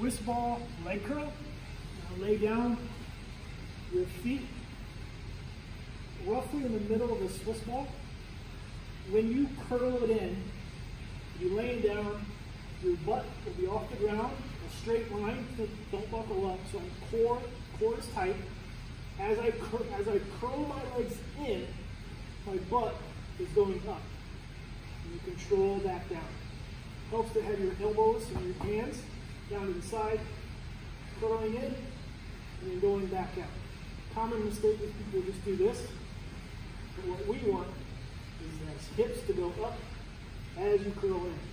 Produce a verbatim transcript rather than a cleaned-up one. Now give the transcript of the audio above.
Swiss ball leg curl. Now lay down your feet roughly in the middle of the Swiss ball. When you curl it in, you're laying down, your butt will be off the ground, a straight line, so don't buckle up. So core, core is tight. As I, cur as I curl my legs in, my butt is going up. And you control that down. Helps to have your elbows and your hands down to the side, curling in, and then going back out. Common mistake is people just do this. But what we want is the hips to go up as you curl in.